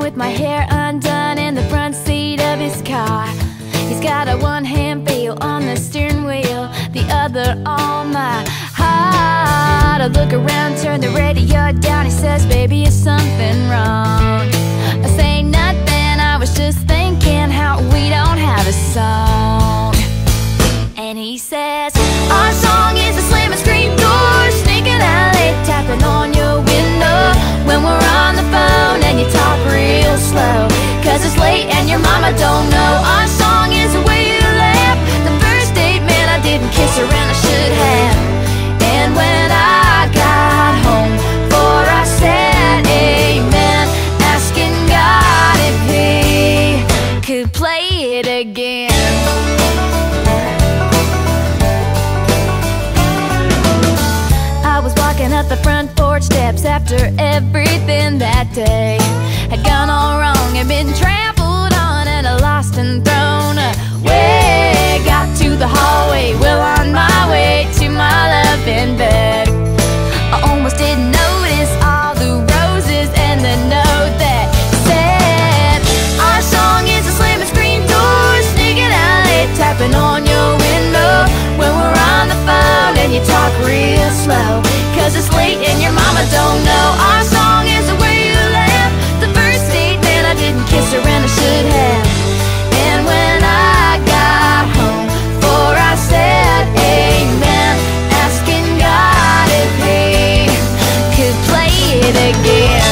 with my hair undone in the front seat of his car. He's got a one-hand feel on the steering wheel, the other on my heart. I look around, turn the radio down. He says, baby, is something wrong? I say nothing, I was just thinking how we don't have a song. And he says, our song is a slam and scream door, sneaking alley, tapping on your window when we're on the phone and you talk real slow, 'cause it's late and your mama don't know. Our song is the way you laugh, the first date, man, I didn't kiss her and I should have. And when I got home, for I said amen, asking God if he could play it again. I was walking up the front porch steps after everything that day had gone all wrong and been trampled on and lost and thrown away. Got to the hallway, well on my way to my loving bed. I almost didn't notice all the roses and the note that said, our song is a slam and screen door, sneaking alley, tapping on your window when we're on the phone and you talk real slow, 'cause it's late and your mama don't know. Our song is the way you laugh, the first date, man, I didn't kiss her and I should have. And when I got home, for I said amen, asking God if he could play it again.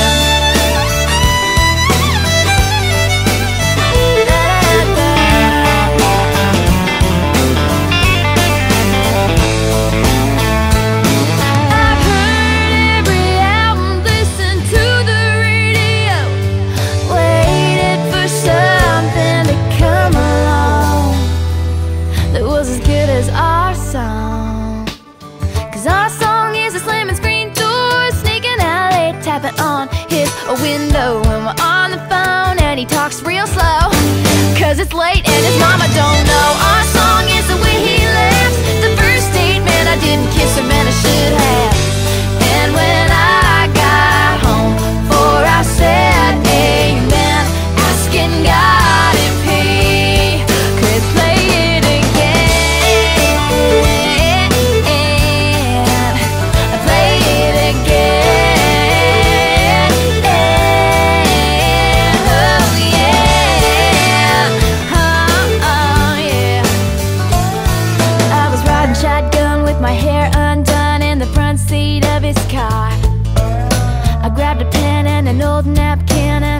On his window when we're on the phone and he talks real slow, 'cause it's late and his mama don't know. Our song is the way he laughs, the first date, man, I didn't kiss him and I should have. And when I got home, for I said amen, asking God if he could play it again, play it again. My hair undone in the front seat of his car. I grabbed a pen and an old napkin and